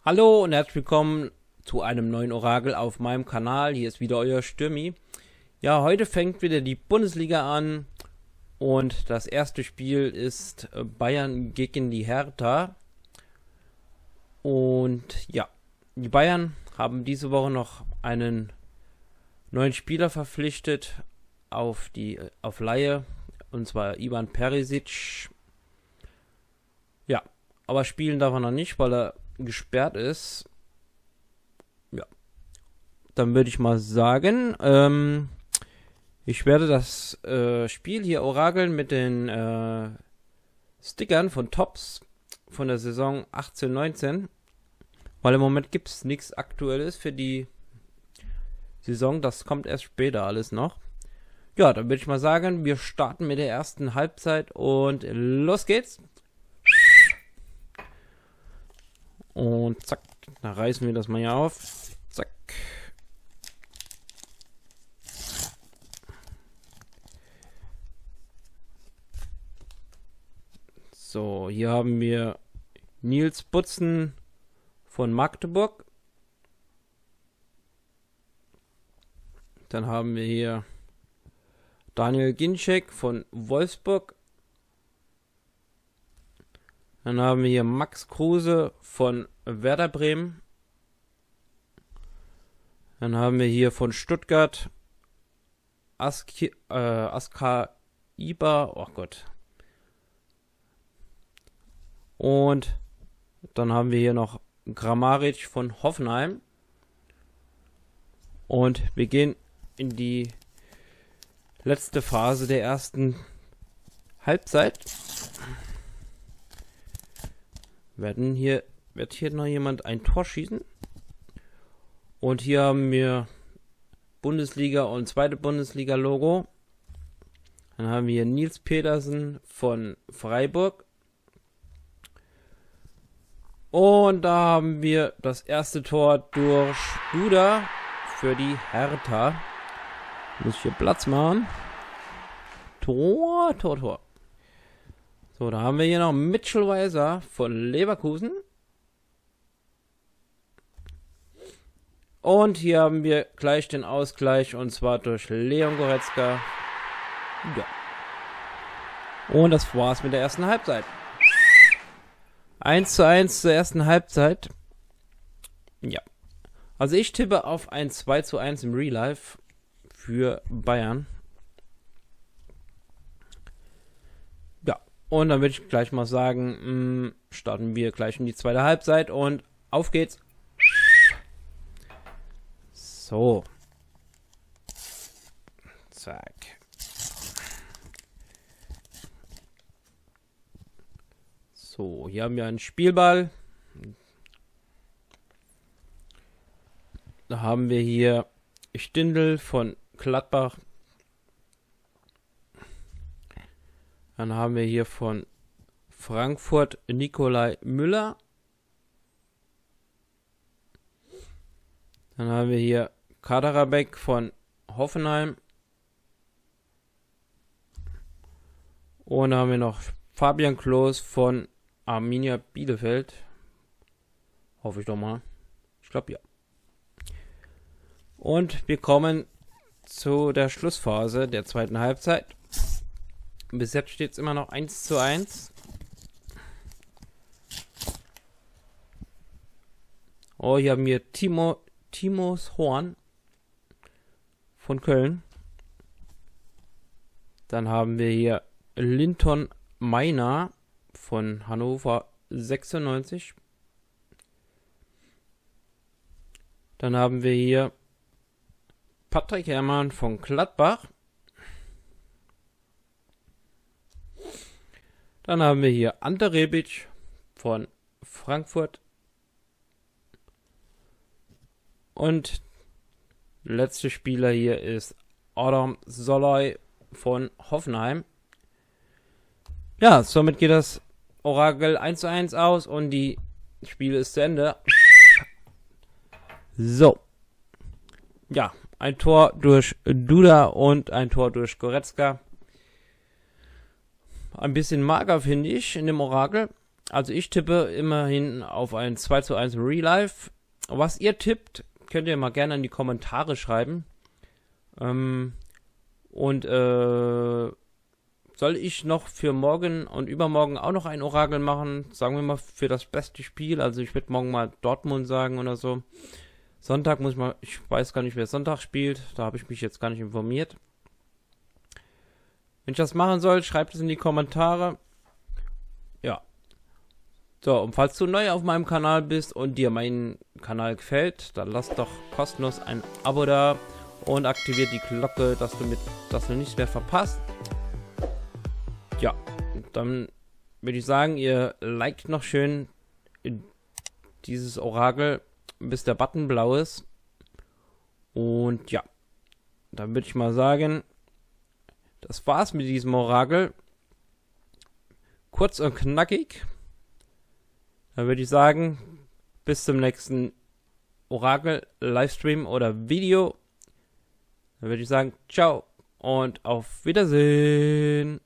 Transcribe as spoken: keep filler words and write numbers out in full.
Hallo und herzlich willkommen zu einem neuen Orakel auf meinem Kanal. Hier ist wieder euer Stürmi. Ja, heute fängt wieder die Bundesliga an und das erste Spiel ist Bayern gegen die Hertha. Und ja, die Bayern haben diese Woche noch einen neuen Spieler verpflichtet auf die auf Leihe, und zwar Ivan Perisic. Ja, aber spielen darf er noch nicht, weil er gesperrt ist. Ja, dann würde ich mal sagen, ähm, ich werde das äh, Spiel hier orakeln mit den äh, Stickern von Tops von der Saison achtzehn neunzehn, weil im Moment gibt es nichts Aktuelles für die Saison, das kommt erst später alles noch. Ja, dann würde ich mal sagen, wir starten mit der ersten Halbzeit und los geht's. Und zack, da reißen wir das mal hier auf. Zack. So, hier haben wir Nils Butzen von Magdeburg. Dann haben wir hier Daniel Ginczek von Wolfsburg. Dann haben wir hier Max Kruse von Werder Bremen. Dann haben wir hier von Stuttgart Aski, äh, Aska Iba. Oh Gott. Und dann haben wir hier noch Grammaric von Hoffenheim. Und wir gehen in die letzte Phase der ersten Halbzeit. Werden hier, wird hier noch jemand ein Tor schießen? Und hier haben wir Bundesliga und zweite Bundesliga Logo. Dann haben wir Nils Petersen von Freiburg. Und da haben wir das erste Tor durch Duda für die Hertha. Muss ich hier Platz machen. Tor, Tor, Tor. So, da haben wir hier noch Mitchell Weiser von Leverkusen. Und hier haben wir gleich den Ausgleich, und zwar durch Leon Goretzka. Ja. Und das war's mit der ersten Halbzeit. eins zu eins zur ersten Halbzeit. Ja. Also ich tippe auf ein zwei zu eins im Real Life für Bayern. Und dann würde ich gleich mal sagen, mh, starten wir gleich in die zweite Halbzeit und auf geht's. So. Zack. So, hier haben wir einen Spielball. Da haben wir hier Stindl von Gladbach. Dann haben wir hier von Frankfurt Nikolai Müller. Dann haben wir hier Kaderabek von Hoffenheim. Und dann haben wir noch Fabian Klos von Arminia Bielefeld. Hoffe ich doch mal. Ich glaube ja. Und wir kommen zu der Schlussphase der zweiten Halbzeit. Bis jetzt steht es immer noch eins zu eins. Oh, hier haben wir Timo, Timos Horn von Köln. Dann haben wir hier Linton Meiner von Hannover sechsundneunzig. Dann haben wir hier Patrick Herrmann von Gladbach. Dann haben wir hier Ante Rebic von Frankfurt. Und der letzte Spieler hier ist Adam Soloy von Hoffenheim. Ja, somit geht das Orakel eins zu eins aus und die Spiel ist zu Ende. So. Ja, ein Tor durch Duda und ein Tor durch Goretzka. Ein bisschen mager, finde ich, in dem Orakel. Also ich tippe immerhin auf ein zwei zu eins Real Life. Was ihr tippt, könnt ihr mal gerne in die Kommentare schreiben. Ähm, und äh, soll ich noch für morgen und übermorgen auch noch ein Orakel machen? Sagen wir mal für das beste Spiel. Also ich würde morgen mal Dortmund sagen oder so. Sonntag muss ich mal, ich weiß gar nicht, wer Sonntag spielt. Da habe ich mich jetzt gar nicht informiert. Wenn ich das machen soll, schreibt es in die Kommentare. Ja. So, und falls du neu auf meinem Kanal bist und dir mein Kanal gefällt, dann lass doch kostenlos ein Abo da und aktiviert die Glocke, dass du mit, dass du nichts mehr verpasst. Ja, dann würde ich sagen, ihr liked noch schön dieses Orakel, bis der Button blau ist. Und ja, dann würde ich mal sagen, das war's mit diesem Orakel. Kurz und knackig. Dann würde ich sagen, bis zum nächsten Orakel, Livestream oder Video. Dann würde ich sagen, ciao und auf Wiedersehen.